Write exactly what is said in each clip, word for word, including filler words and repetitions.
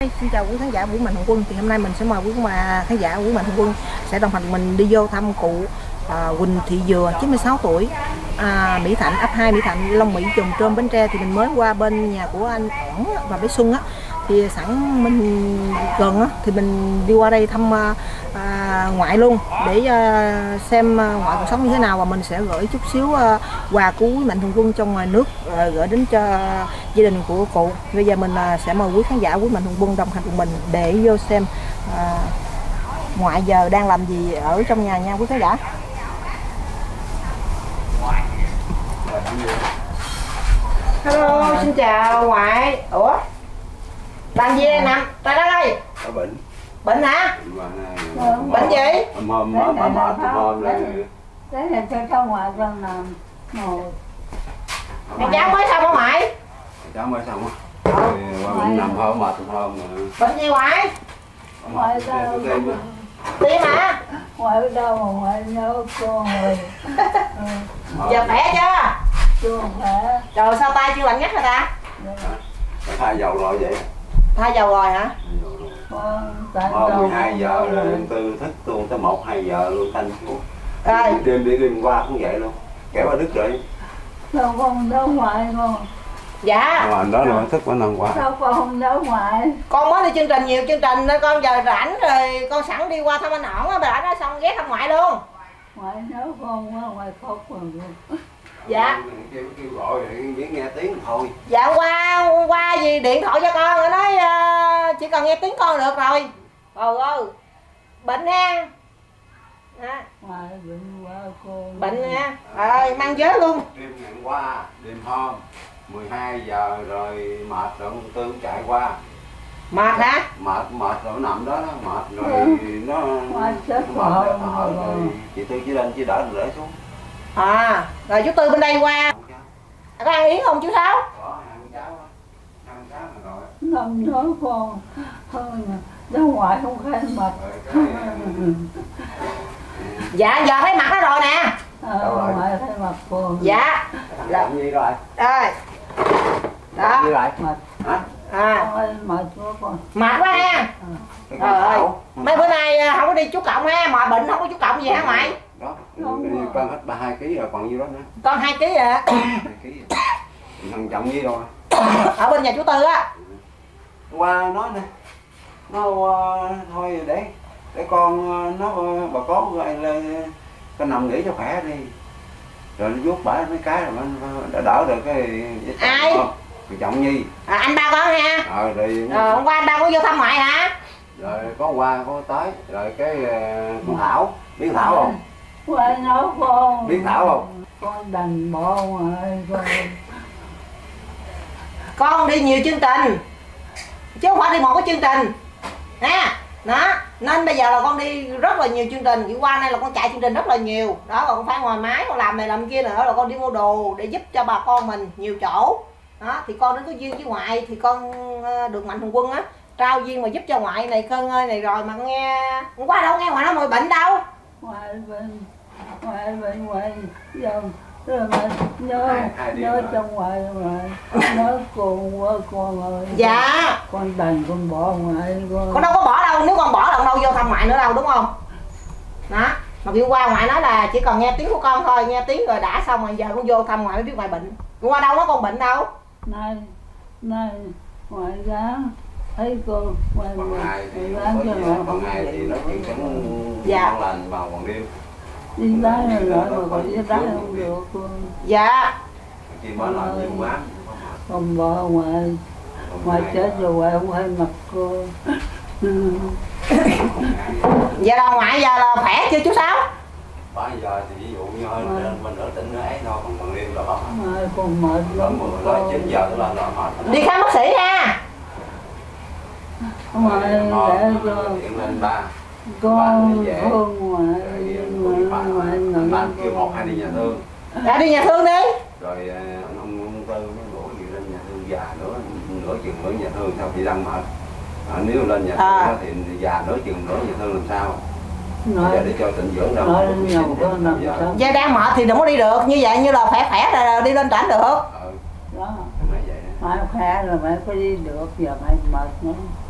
Xin chào quý khán giả Vũ Mạnh Thường Quân. Thì hôm nay mình sẽ mời quý khán giả Vũ Mạnh Thường Quân sẽ đồng hành mình đi vô thăm cụ à, Huỳnh Thị Dừa, chín mươi sáu tuổi, à, Mỹ Thạnh, ấp hai Mỹ Thạnh, Long Mỹ, Chùm Trôm, Bến Tre. Thì mình mới qua bên nhà của anh Ổn và bé Xuân á, thì sẵn mình gần á thì mình đi qua đây thăm à, ngoại luôn để à, xem ngoại cuộc sống như thế nào, và mình sẽ gửi chút xíu à, quà của quý Mạnh Thường Quân trong ngoài nước à, gửi đến cho gia đình của cụ. Bây giờ mình à, sẽ mời quý khán giả quý Mạnh Thường Quân đồng hành cùng mình để vô xem à, ngoại giờ đang làm gì ở trong nhà nha quý khán giả. Hello, xin chào ngoại. Ủa? Làm gì đây nè? Tại đó đây. Có bệnh. Bệnh hả? Bệnh, bệnh gì? Hôm hôm mệt mệt mệt hôm là đấy là cho cháu ngoại con làm ngồi. Mày cháu mới xong không ngoại? Cháu mới xong á. Rồi qua bệnh nằm hôm mệt hôm rồi. Bệnh gì ngoại? Ngoại đâu? Tim hả? Ngoại đâu mà ngoại nhớ con rồi. Giờ khỏe chưa? Chưa khỏe. Trời sao tay chưa lạnh ngắt rồi ta? Thay dầu rồi vậy. Thay dầu rồi hả? Hôm mười hai giờ rồi từ thức luôn tới một hai giờ luôn canh xuống. Rồi. Đêm đi đêm qua cũng vậy luôn. Kéo qua đứt rồi. Sao con không nhớ ngoại con? Dạ. Mà đó là thức bữa năm qua. Sao con không nhớ ngoại? Con mới đi chương trình nhiều chương trình nên con giờ rảnh rồi con sẵn đi qua thăm anh Ổn á, bà đã nói xong ghé thăm ngoại luôn. Ngoại nhớ con quá, ngoại khóc rồi luôn. Dạ. Kêu kêu gọi rồi chỉ nghe tiếng thôi. Dạ qua qua gì điện thoại cho con rồi nói uh, chỉ cần nghe tiếng con được rồi. Trời ơi. Bệnh ha. À. Ngoại bệnh quá con. Bệnh nha. Rồi mang vớ luôn. Đêm ngày qua, đêm hôm mười hai giờ rồi mệt rồi ông Tư chạy qua. Mệt hả? Mệt mệt rồi nằm đó nó mệt rồi ừ. nó Ngoại chết nó mệt rồi. rồi, rồi chị Tư chỉ lên chỉ đỡ rồi để xuống. À, rồi chú Tư bên đây qua. Có ăn yến không chú Sáu? Có ăn cháo á. Ăn cháo rồi. Năm nhớ con hơn cháu ngoại không khai mặt. Dạ giờ thấy mặt nó rồi nè. Ờ, ngoại khai mặt con. Dạ. Làm gì rồi? Rồi. Đó. Làm gì rồi? Mặt. Hả? À. Mệt quá con. Mệt quá ha. Trời ơi. Mấy bữa nay không có đi chú Cộng ha, mà bệnh không có chú Cộng gì hả ngoại? Đó, con hết ba hai ký rồi còn nhiêu đó nữa. Con hai ký à. hai ký. Thằng chồng với rồi. Ở bên nhà chú Tư á. Qua nói nè. Nó uh, thôi để để con uh, nó uh, bà có lên con nằm nghỉ cho khỏe đi. Rồi nó vuốt bả mấy cái rồi nó đã đỡ được cái ai? Thằng chồng Nhi. À, anh ba con ha. Ờ rồi. Ờ, hôm qua anh ba có vô thăm ngoại hả? Rồi có qua có tới rồi cái uh, con Thảo, biết Thảo không? Ngoại nói con. Biết Thảo không? Con đành bỏ ngoại con. Con đi nhiều chương trình chứ không phải đi một cái chương trình ha. Đó nên bây giờ là con đi rất là nhiều chương trình. Chỉ qua đây là con chạy chương trình rất là nhiều đó, còn con phải ngoài máy con làm này làm kia nữa, là con đi mua đồ để giúp cho bà con mình nhiều chỗ đó. Thì con đến có duyên với ngoại thì con được Mạnh Thường Quân á trao duyên mà giúp cho ngoại này cơn ơi này rồi mà con nghe hôm qua đâu nghe ngoại nói mồi bệnh đâu. Ngoại bệnh, ngoại bệnh, ngoại giờ rồi mà nhớ nhớ trong ngoại ngoại nhớ con quá con ơi. Dạ. Con đành con bỏ ngoại con. Con đâu có bỏ đâu, nếu con bỏ là con đâu vô thăm ngoại nữa đâu đúng không? Đó. Mà hôm qua ngoại nói là chỉ còn nghe tiếng của con thôi, nghe tiếng rồi đã xong rồi giờ con vô thăm ngoại mới biết ngoại bệnh. Hôm qua đâu nói con bệnh đâu. Này, này, ngoại gắng thấy con ngoại Còn ngày thì gắng cho ngoại. còn ngày thì nó chuyện cũng dạ. ngon lành vào còn đêm. Đi đá rồi rồi mà còn đi đá không được con. Dạ. Chị mới làm nhiều quá. Không bỏ ngoại. Ngoại chết rồi ngoại không hay mặt con. Giờ là ngoại giờ là khỏe chưa chú Sáu? Bây giờ thì ví dụ như hơn à. Mình ở tỉnh nó ấy thôi, còn còn đêm là bấm. Mai con mệt lắm. Rồi chín giờ là là mệt. Đi khám bác sĩ ha. Ngoại để con. Điện lên ba. Con thương ngoại. Ngoại ngoại ba kêu một hai đi nhà thương. Dạ đi nhà thương đi. Rồi ông ông Tư nó đổ gì lên nhà thương già nữa, nửa chừng nữa nhà thương sao chị đang mệt. À, nếu lên nhà thương à. Thì già nửa chừng nữa nhà thương làm sao? Nói, giờ để cho tịnh dưỡng đâu. Nói nhầm có nằm sao? Giờ đang mệt thì đừng có đi được, như vậy như là khỏe khỏe là đi lên trển được. Ừ. Đó. Mày khỏe rồi mày phải đi được, giờ mày mệt nữa.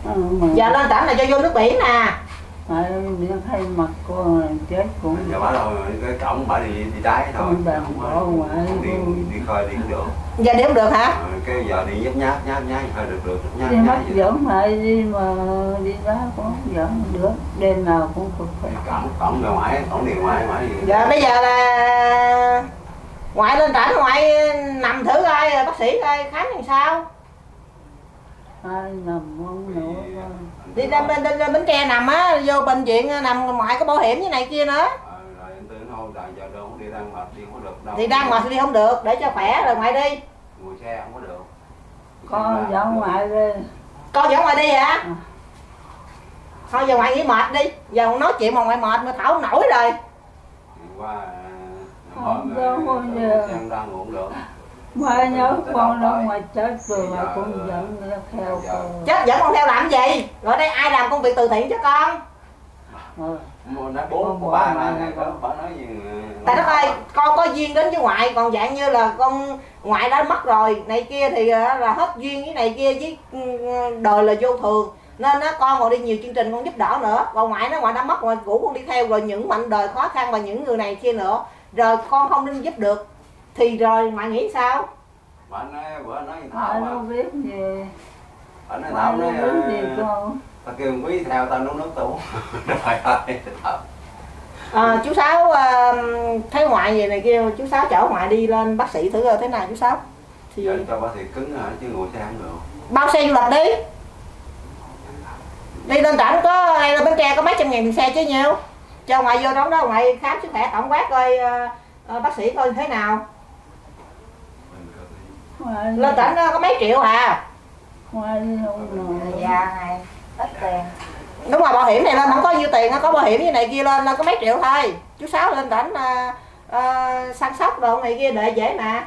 Giờ lên trển là cho vô nước biển nè. Mày đi thấy mặt con là chết cũng. Giờ bà đâu cái cổng bà đi đi trái thôi. Con đàn bỏ ngoại. Đi đi khơi đi cũng được. Giờ đi không được hả? À, cái giờ đi nhát nhát nhát nhát hơi được được nhát Đi nhát. mất dẫn mày đi mà đi đó cũng dẫn được. Đêm nào cũng cực phải. Cổng cổng ra ngoài, cổng đi ngoài ngoài. Giờ bây giờ là ngoại lên trển, ngoại nằm thử coi bác sĩ coi khám làm sao. Ai nằm không nữa. Đi ra bên bên Bến Tre nằm á, vô bệnh viện nằm ngoại có bảo hiểm như này kia nữa. Rồi anh Tư nói giờ giờ đâu đi đang mệt đi không được đâu. Thì đang mệt thì đi không được, để cho khỏe rồi ngoại đi. Ngồi xe không có được. Con dẫn ngoại đi. Con dẫn ngoại đi hả? À. Thôi giờ ngoại nghỉ mệt đi, giờ không nói chuyện mà ngoại mệt mà thở không nổi rồi. Qua không đâu bao giờ. Đang đang ngủ được. Mai nhớ con ra ngoài chết rồi mà con dẫn nó theo con. Chết dẫn con theo làm gì? Rồi đây ai làm công việc từ thiện cho con? Ừ. Nói bốn có ba ngày có phải nói gì. Tại đất ơi, con có duyên đến với ngoại, còn dạng như là con ngoại đã mất rồi, này kia thì là hết duyên với này kia với đời là vô thường. Nên á con còn đi nhiều chương trình con giúp đỡ nữa. Còn ngoại nó ngoại đã mất ngoại cũ con đi theo rồi những mảnh đời khó khăn và những người này kia nữa. Rồi con không nên giúp được. Thì rồi ngoại nghĩ sao? Bà nói bữa nói gì Ai đâu biết gì. Bà nói Thảo nói biết gì con. tao kêu quý theo tao nấu nước tủ. Trời ơi. À, chú Sáu uh, thấy ngoại vậy này kêu chú Sáu chở ngoại đi lên bác sĩ thử coi thế nào chú Sáu. Thì giờ cho bác sĩ cứng hả chứ ngồi xe không được. Bao xe du lịch đi. Đi lên trển có hay là Bến Tre có mấy trăm ngàn tiền xe chứ nhiều. Cho ngoại vô đó đó ngoại khám sức khỏe tổng quát coi uh, uh, bác sĩ coi thế nào. Ngoài Lên trển có mấy triệu à. Ngoài đi không nổi. Dạ này, ít tiền. Đúng rồi, bảo hiểm này lên không có nhiêu tiền, nó có bảo hiểm như này kia lên nó có mấy triệu thôi. Chú Sáu lên trển uh, uh, săn sóc đồ này kia để dễ mà.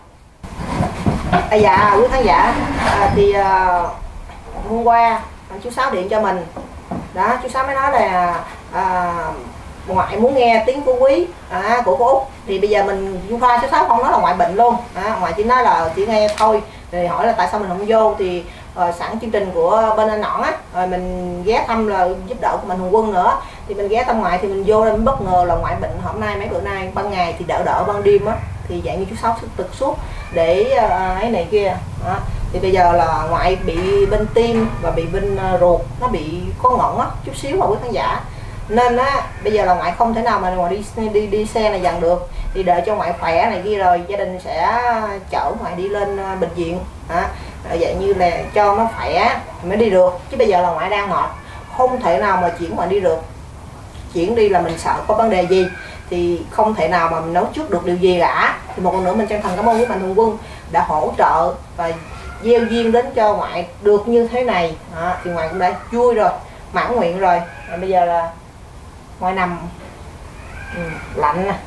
À, dạ quý khán giả, à, thì uh, hôm qua chú Sáu điện cho mình đó, chú Sáu mới nói là à, ngoại muốn nghe tiếng của quý à, của cô Út. Thì bây giờ mình khoa chú Sáu không nói là ngoại bệnh luôn à, ngoại chỉ nói là chỉ nghe thôi. Rồi hỏi là tại sao mình không vô thì uh, sẵn chương trình của bên anh Nõn á, rồi mình ghé thăm là giúp đỡ của Mạnh Thường Quân nữa, thì mình ghé thăm ngoại thì mình vô nên bất ngờ là ngoại bệnh hôm nay mấy bữa nay ban ngày thì đỡ đỡ, ban đêm á thì dạng như chú Sáu trực suốt để uh, ấy này kia đó. Thì bây giờ là ngoại bị bên tim và bị bên uh, ruột nó bị có ngẩn á chút xíu mà quý khán giả, nên á bây giờ là ngoại không thể nào mà ngoại đi đi đi xe này dần được, thì đợi cho ngoại khỏe này kia rồi gia đình sẽ chở ngoại đi lên uh, bệnh viện hả, vậy như là cho nó khỏe mới đi được, chứ bây giờ là ngoại đang mệt không thể nào mà chuyển ngoại đi được. Chuyển đi là mình sợ có vấn đề gì thì không thể nào mà mình nói trước được điều gì cả. Thì một lần nữa mình chân thành cảm ơn với Mạnh Thường Quân đã hỗ trợ và gieo duyên đến cho ngoại được như thế này à, thì ngoại cũng đã vui rồi, mãn nguyện rồi. À, bây giờ là ngoại nằm ừ, lạnh nè.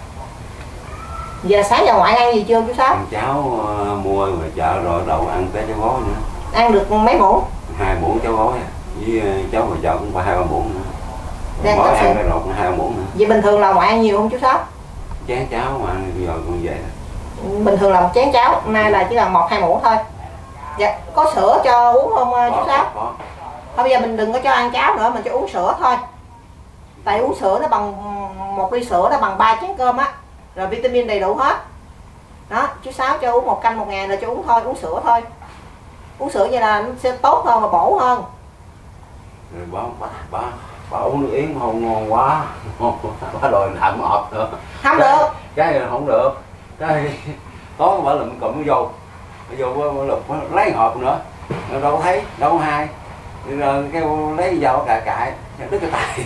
Giờ sáng giờ ngoại ăn gì chưa chú Sáu? Ăn cháo uh, mua ngoài chợ rồi đầu ăn tới cháo gói nữa. Ăn được mấy muỗng? Hai muỗng cháo gói với uh, cháo ngoài chợ cũng có hai ba muỗng nữa. Đang Gói ăn cái rồi cũng hai muỗng nữa. Vậy bình thường là ngoại ăn nhiều không chú Sáu? Chén cháo mà bây giờ cũng vậy. Bình thường là một chén cháo, hôm nay là chỉ là một hai muỗng thôi. Dạ, có sữa cho uống không có, chú Sáu? Có. Thôi bây giờ mình đừng có cho ăn cháo nữa, mình cho uống sữa thôi. Tại uống sữa nó bằng một ly sữa nó bằng ba chén cơm á, rồi vitamin đầy đủ hết. Đó, chú Sáu cho uống một canh một ngày là cho uống thôi, uống sữa thôi. Uống sữa vậy là nó sẽ tốt hơn và bổ hơn. Rồi bà bà bà, bà uống nước yến không ngon quá, bà đòi đạm ngọt nữa. Không cái, được. Cái này không được. Cái tối bà lụm cụm vô, bây giờ lụm lấy hộp nữa, đâu có thấy, đâu có hai. Rồi kêu lấy dao cài cài, đứt cái tay.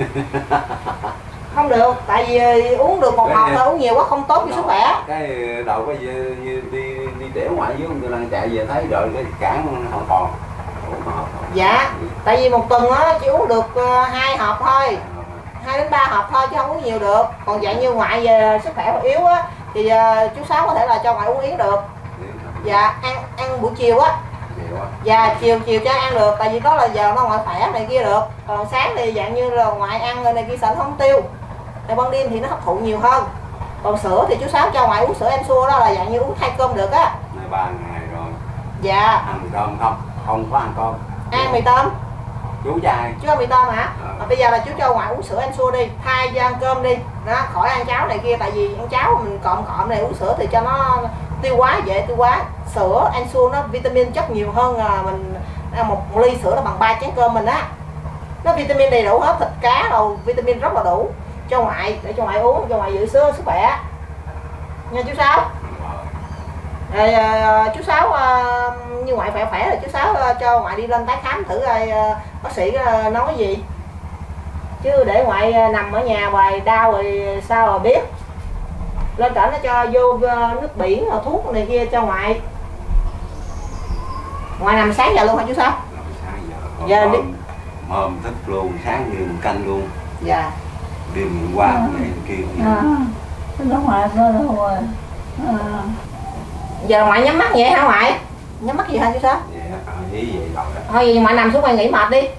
Không được, tại vì uống được một cái, hộp thôi, uống nhiều quá không tốt cho sức khỏe. Cái đầu có đi đi đi trễ ngoại dưới người đang chạy về thấy rồi cái cản không còn. Dạ, tại vì một tuần á chỉ uống được hai hộp thôi, hai đến ba hộp thôi chứ không uống nhiều được. Còn dạng như ngoại về sức khỏe yếu á thì uh, chú Sáu có thể là cho ngoại uống yến được. Dạ, ăn ăn buổi chiều á. Dạ, chiều chiều cho ăn được, tại vì đó là giờ nó ngoại khỏe này kia được. Còn sáng thì dạng như là ngoại ăn rồi này kia sợ không tiêu. Thì ban đêm thì nó hấp thụ nhiều hơn. Còn sữa thì chú Sáu cho ngoại uống sữa Ensure đó là dạng như uống hai cơm được á. Này ba ngày rồi. Dạ. Ăn cơm không, không có ăn cơm. Ăn mì tôm. Chú trai. Chú ăn mì tôm hả? À. À, bây giờ là chú cho ngoại uống sữa anh xua đi, thay cho ăn cơm đi, đó, khỏi ăn cháo này kia, tại vì ăn cháo mình cọm cọm này, uống sữa thì cho nó tiêu hóa, dễ tiêu hóa. Sữa anh xua nó vitamin chất nhiều hơn là mình ăn một ly sữa là bằng ba chén cơm mình á. Nó vitamin đầy đủ hết, thịt cá rồi vitamin rất là đủ. Cho ngoại, để cho ngoại uống, cho ngoại giữ sữa sức khỏe nha chú Sáu. Rồi chú Sáu như ngoại khỏe khỏe rồi chú Sáu cho ngoại đi lên tái khám thử coi bác sĩ nói cái gì, chứ để ngoại nằm ở nhà hoài đau rồi sao mà biết. Lên trển nó cho vô nước biển rồi thuốc này kia cho ngoại. Ngoại nằm sáng giờ luôn hả chú Sáu? Sáng giờ. Giờ đi. Mơm thức luôn, sáng đêm canh luôn. Dạ. Đêm qua ngày kia. À, nó ngoài cơ rồi. À. Giờ ngoại nhắm mắt vậy hả ngoại? Nhắm mắt gì hả chú Sáu? Dạ, ý vậy rồi đó. Thôi vậy ngoại nằm xuống ngoài nghỉ mệt đi.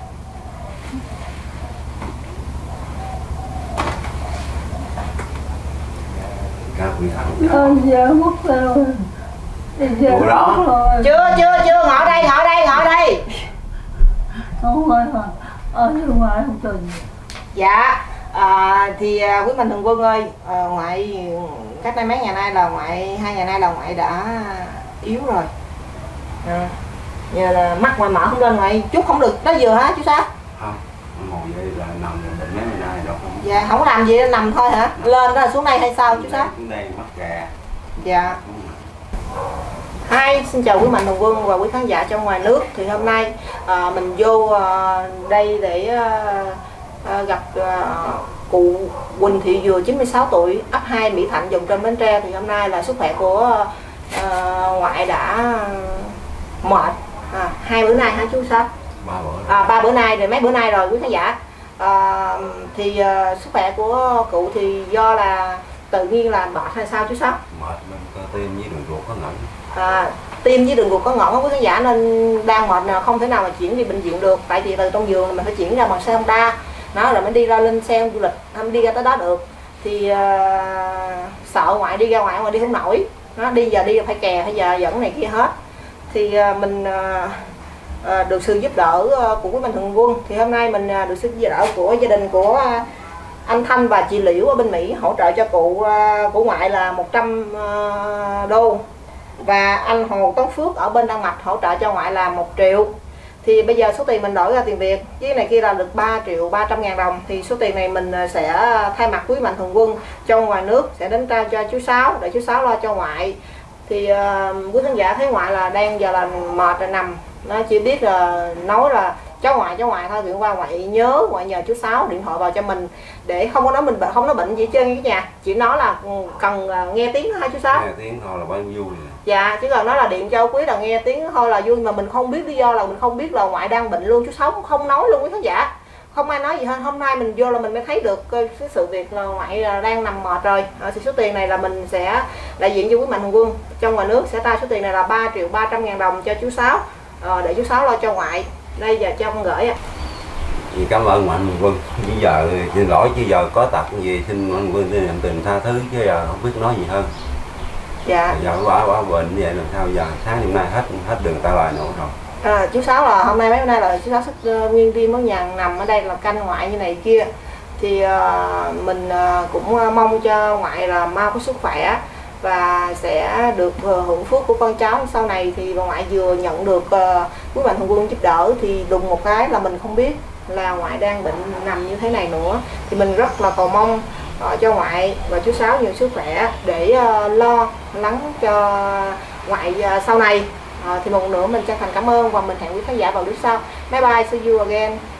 Cá quỷ thằng. Ờ, giờ mất rồi. Giờ Ủa đó. mất rồi. Chưa chưa chưa, ngồi đây ngồi đây ngồi đây. Không ơi, ở ngoài không từng. Dạ. À, thì quý mạnh thường quân ơi, à, ngoại cách đây mấy ngày nay là ngoại hai ngày nay là ngoại đã yếu rồi. À, giờ là mắt ngoại mở không lên, ngoại chút không được, nó vừa hả chú Sáu? Không, ngồi vậy là nằm bệnh mấy ngày nay đâu không. Dạ không làm gì, nằm thôi hả? Lên đó xuống đây hay sao chú Sáu? Xuống đây mắt gà. Dạ. Hi, xin chào quý mạnh thường quân và quý khán giả trong ngoài nước. Thì hôm nay à, mình vô à, đây để à, à, gặp à, cụ Quỳnh Thị Dừa chín mươi sáu tuổi, ấp hai Mỹ Thạnh, vùng trên Bến Tre. Thì hôm nay là sức khỏe của à, ngoại đã mệt à, hai bữa nay hả chú Sáu? Ba bữa. À, ba bữa nay rồi, mấy bữa nay rồi quý khán giả. À, thì à, sức khỏe của cụ thì do là tự nhiên là mệt hay sao chú Sáu? Mệt mình cơ tim với đường ruột có ngẩn. À, tim với đường ruột có ngọn quý khán giả, nên đang mệt nào không thể nào mà chuyển đi bệnh viện được, tại vì từ trong giường mình phải chuyển ra bằng xe Honda nó rồi mới đi ra lên xe du lịch, không đi ra tới đó được. Thì uh, sợ ngoại đi ra ngoài mà đi không nổi, nó đi giờ đi phải kè hay giờ dẫn này kia hết. Thì uh, mình uh, uh, được sự giúp đỡ uh, của quý mạnh thường quân. Thì hôm nay mình uh, được sự giúp đỡ của gia đình của uh, anh Thanh và chị Liễu ở bên Mỹ hỗ trợ cho cụ uh, của ngoại là một trăm uh, đô. Và anh Hồ Tấn Phước ở bên Đan Mạch hỗ trợ cho ngoại là một triệu. Thì bây giờ số tiền mình đổi ra tiền Việt với này kia là được ba triệu ba trăm ngàn đồng. Thì số tiền này mình sẽ thay mặt quý mạnh thường quân trong ngoài nước sẽ đến trao cho chú Sáu để chú Sáu lo cho ngoại. Thì uh, quý khán giả thấy ngoại là đang giờ là mệt rồi nằm, nó chỉ biết là nói là cháu ngoại cháu ngoại thôi. Điện qua ngoại nhớ ngoại nhờ chú Sáu điện thoại vào cho mình để không có nói mình không nói bệnh gì trên cái nhà, chỉ nói là cần nghe tiếng thôi chú Sáu. Nghe tiếng thôi là bao nhiêu vui. Dạ, chứ còn nói là điện cho quý là nghe tiếng thôi là vui, mà mình không biết lý do, là mình không biết là ngoại đang bệnh luôn, chú Sáu không nói luôn quý khán giả, không ai nói gì hết. Hôm nay mình vô là mình mới thấy được cái sự việc là ngoại đang nằm mệt rồi. À, thì số tiền này là mình sẽ đại diện cho quý mạnh thường quân trong ngoài nước sẽ trao số tiền này là ba triệu ba trăm ngàn đồng cho chú Sáu, à, để chú Sáu lo cho ngoại. Đây giờ cho con gửi ạ. Thì cảm ơn mạnh thường quân. Bây giờ xin lỗi chứ giờ có tật gì xin mạnh thường quân xin nhận tình tha thứ, chứ giờ không biết nói gì hơn. Dạ. Giờ quá quá bệnh vậy làm sao giờ, sáng hôm nay hết hết đường ta lời nữa rồi. À, chú Sáu là hôm nay mấy hôm nay là chú Sáu sức uh, nguyên tim ở nhà nằm ở đây là canh ngoại như này kia. Thì uh, mình uh, cũng uh, mong cho ngoại là mau có sức khỏe và sẽ được uh, hưởng phước của con cháu sau này. Thì ngoại vừa nhận được uh, quý mạnh thường quân giúp đỡ thì đùng một cái là mình không biết là ngoại đang bệnh nằm như thế này nữa. Thì mình rất là cầu mong uh, cho ngoại và chú Sáu nhiều sức khỏe để uh, lo lắng cho ngoại uh, sau này. Uh, thì một nữa mình chân thành cảm ơn và mình hẹn quý khán giả vào lúc sau. Bye bye, see you again.